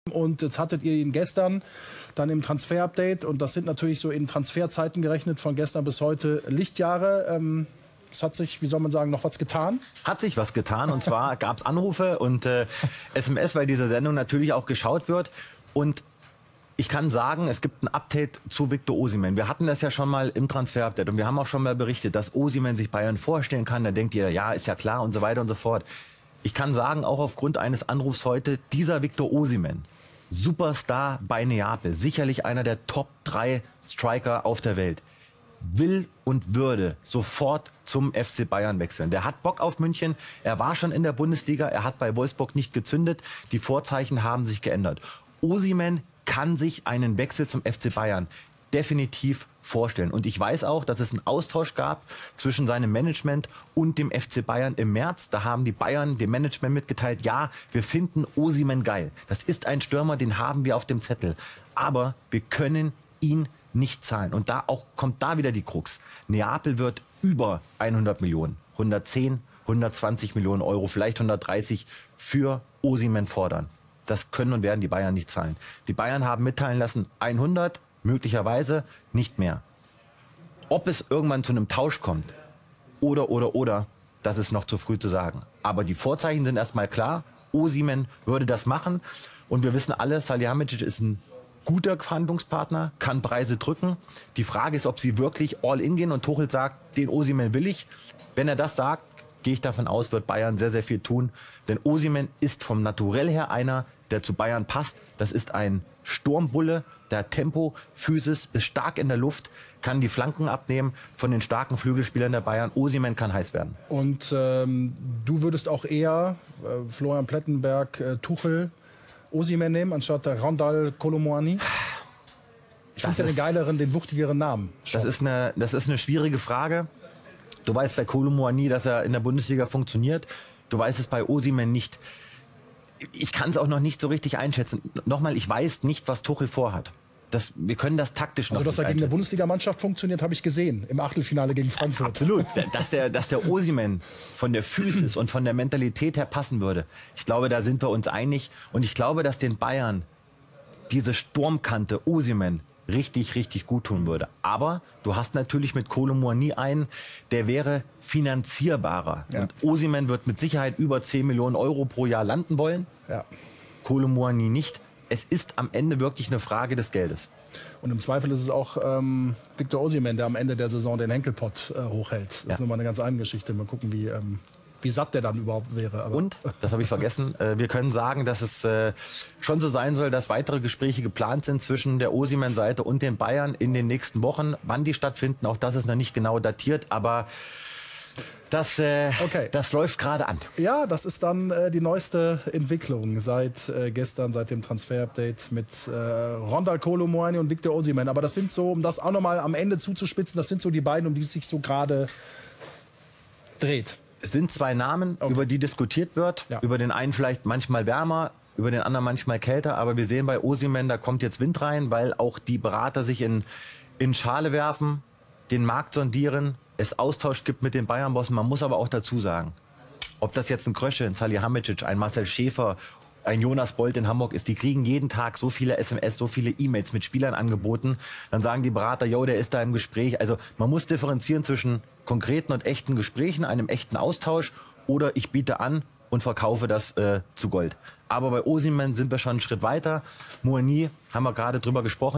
Und jetzt hattet ihr ihn gestern dann im Transfer-Update. Und das sind natürlich so in Transferzeiten gerechnet von gestern bis heute Lichtjahre. Es hat sich, wie soll man sagen, noch was getan? Hat sich was getan. Und zwar gab es Anrufe und SMS, weil diese Sendung natürlich auch geschaut wird. Und ich kann sagen, es gibt ein Update zu Victor Osimhen. Wir hatten das ja schon mal im Transfer-Update. Und wir haben auch schon mal berichtet, dass Osimhen sich Bayern vorstellen kann. Da denkt ihr, ja, ist ja klar und so weiter und so fort. Ich kann sagen, auch aufgrund eines Anrufs heute, dieser Victor Osimhen, Superstar bei Neapel, sicherlich einer der Top 3 Striker auf der Welt, will und würde sofort zum FC Bayern wechseln. Der hat Bock auf München, er war schon in der Bundesliga, er hat bei Wolfsburg nicht gezündet, die Vorzeichen haben sich geändert. Osimhen kann sich einen Wechsel zum FC Bayern definitiv vorstellen. Und ich weiß auch, dass es einen Austausch gab zwischen seinem Management und dem FC Bayern im März. Da haben die Bayern dem Management mitgeteilt, ja, wir finden Osimhen geil. Das ist ein Stürmer, den haben wir auf dem Zettel. Aber wir können ihn nicht zahlen. Und da auch kommt da wieder die Krux. Neapel wird über 100 Millionen, 110, 120 Millionen Euro, vielleicht 130 für Osimhen fordern. Das können und werden die Bayern nicht zahlen. Die Bayern haben mitteilen lassen, 100, möglicherweise nicht mehr. Ob es irgendwann zu einem Tausch kommt oder, das ist noch zu früh zu sagen. Aber die Vorzeichen sind erstmal klar. Osimhen würde das machen. Und wir wissen alle, Salihamidzic ist ein guter Verhandlungspartner, kann Preise drücken. Die Frage ist, ob sie wirklich all in gehen und Tuchel sagt, den Osimhen will ich. Wenn er das sagt, gehe ich davon aus, wird Bayern sehr, sehr viel tun. Denn Osimhen ist vom Naturell her einer, der zu Bayern passt. Das ist ein Sturmbulle, der hat Tempo, Physis, ist stark in der Luft, kann die Flanken abnehmen von den starken Flügelspielern der Bayern. Osimhen kann heiß werden. Und du würdest auch eher Florian Plettenberg, Tuchel, Osimhen nehmen, anstatt Randal Kolo Muani? Ich finde ja den geileren, den wuchtigeren Namen. Das ist eine schwierige Frage. Du weißt bei Kolo Muani, dass er in der Bundesliga funktioniert. Du weißt es bei Osimhen nicht. Ich kann es auch noch nicht so richtig einschätzen. Nochmal, ich weiß nicht, was Tuchel vorhat. Wir können das taktisch noch nicht einschätzen. Also, dass er gegen eine Bundesligamannschaft funktioniert, habe ich gesehen. Im Achtelfinale gegen Frankfurt. Absolut. Dass der Osimhen von der Physis und von der Mentalität her passen würde. Ich glaube, da sind wir uns einig. Und ich glaube, dass den Bayern diese Sturmkante Osimhen richtig, richtig gut tun würde. Aber du hast natürlich mit Kolo Muani einen, der wäre finanzierbarer. Ja. Und Osimhen wird mit Sicherheit über 10 Millionen Euro pro Jahr landen wollen. Ja. Kolo Muani nicht. Es ist am Ende wirklich eine Frage des Geldes. Und im Zweifel ist es auch Victor Osimhen, der am Ende der Saison den Henkelpott hochhält. Das ist nochmal eine ganz eigene Geschichte. Mal gucken, wie satt der dann überhaupt wäre. Aber und, das habe ich vergessen, wir können sagen, dass es schon so sein soll, dass weitere Gespräche geplant sind zwischen der Osimhen-Seite und den Bayern in den nächsten Wochen. Wann die stattfinden, auch das ist noch nicht genau datiert, aber das läuft gerade an. Ja, das ist dann die neueste Entwicklung seit gestern, seit dem Transfer-Update mit Randal Kolo Muani und Victor Osimhen. Aber das sind so, um das auch nochmal am Ende zuzuspitzen, das sind so die beiden, um die es sich so gerade dreht. Es sind zwei Namen, über die diskutiert wird. Ja. Über den einen vielleicht manchmal wärmer, über den anderen manchmal kälter. Aber wir sehen bei Osimhen, da kommt jetzt Wind rein, weil auch die Berater sich in Schale werfen, den Markt sondieren, es Austausch gibt mit den Bayern-Bossen. Man muss aber auch dazu sagen, ob das jetzt ein Krösche, ein Salihamidzic, ein Marcel Schäfer, ein Jonas Bolt in Hamburg ist, die kriegen jeden Tag so viele SMS, so viele E-Mails mit Spielern angeboten. Dann sagen die Berater, jo, der ist da im Gespräch. Also man muss differenzieren zwischen konkreten und echten Gesprächen, einem echten Austausch oder ich biete an und verkaufe das zu Gold. Aber bei Osimhen sind wir schon einen Schritt weiter. Muani haben wir gerade drüber gesprochen.